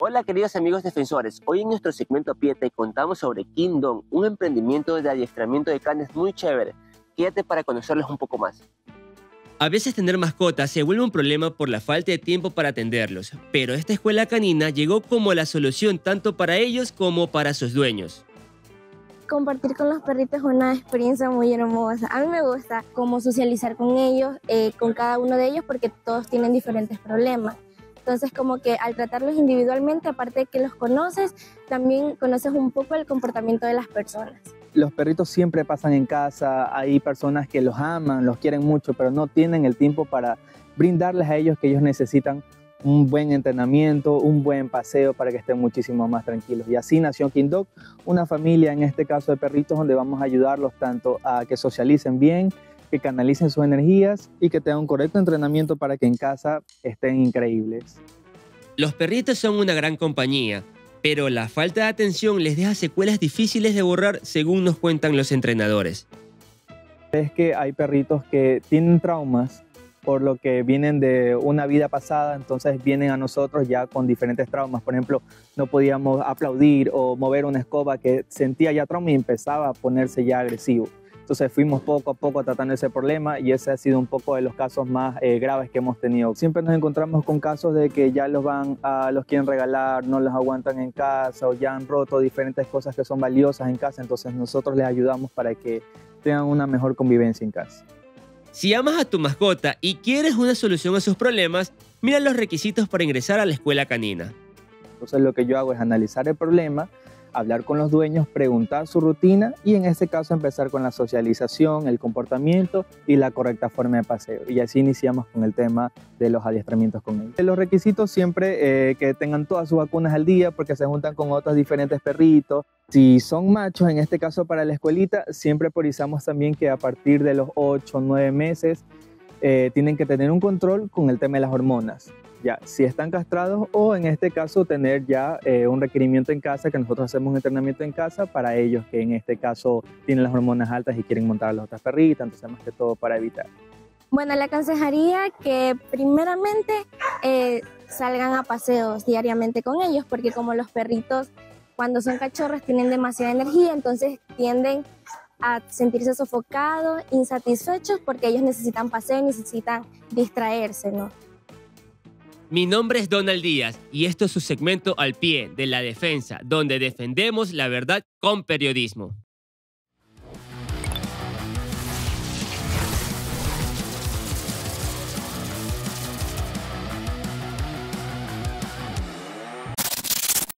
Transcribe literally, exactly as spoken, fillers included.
Hola queridos amigos defensores, hoy en nuestro segmento Pie te contamos sobre Kingdom, un emprendimiento de adiestramiento de canes muy chévere. Quédate para conocerlos un poco más. A veces tener mascotas se vuelve un problema por la falta de tiempo para atenderlos, pero esta escuela canina llegó como la solución tanto para ellos como para sus dueños. Compartir con los perritos es una experiencia muy hermosa. A mí me gusta cómo socializar con ellos, eh, con cada uno de ellos, porque todos tienen diferentes problemas. Entonces, como que al tratarlos individualmente, aparte de que los conoces, también conoces un poco el comportamiento de las personas. Los perritos siempre pasan en casa, hay personas que los aman, los quieren mucho, pero no tienen el tiempo para brindarles a ellos que ellos necesitan un buen entrenamiento, un buen paseo para que estén muchísimo más tranquilos. Y así nació Kingdom, una familia en este caso de perritos donde vamos a ayudarlos tanto a que socialicen bien, que canalicen sus energías y que tengan un correcto entrenamiento para que en casa estén increíbles. Los perritos son una gran compañía, pero la falta de atención les deja secuelas difíciles de borrar según nos cuentan los entrenadores. Es que hay perritos que tienen traumas por lo que vienen de una vida pasada, entonces vienen a nosotros ya con diferentes traumas. Por ejemplo, no podíamos aplaudir o mover una escoba que sentía ya trauma y empezaba a ponerse ya agresivo. Entonces fuimos poco a poco tratando ese problema y ese ha sido un poco de los casos más eh, graves que hemos tenido. Siempre nos encontramos con casos de que ya los van a, los quieren regalar, no los aguantan en casa o ya han roto diferentes cosas que son valiosas en casa, entonces nosotros les ayudamos para que tengan una mejor convivencia en casa. Si amas a tu mascota y quieres una solución a sus problemas, mira los requisitos para ingresar a la escuela canina. Entonces lo que yo hago es analizar el problema, hablar con los dueños, preguntar su rutina y en este caso empezar con la socialización, el comportamiento y la correcta forma de paseo. Y así iniciamos con el tema de los adiestramientos con ellos. Los requisitos siempre eh, que tengan todas sus vacunas al día porque se juntan con otros diferentes perritos. Si son machos, en este caso para la escuelita, siempre priorizamos también que a partir de los ocho o nueve meses eh, tienen que tener un control con el tema de las hormonas. Ya, si están castrados o en este caso tener ya eh, un requerimiento en casa, que nosotros hacemos un entrenamiento en casa para ellos que en este caso tienen las hormonas altas y quieren montar a las otras perritas, entonces más que todo para evitar. Bueno, le aconsejaría que primeramente eh, salgan a paseos diariamente con ellos, porque como los perritos cuando son cachorros tienen demasiada energía, entonces tienden a sentirse sofocados, insatisfechos, porque ellos necesitan paseo, necesitan distraerse, ¿no? Mi nombre es Donald Díaz y esto es su segmento Al Pie de la Defensa, donde defendemos la verdad con periodismo.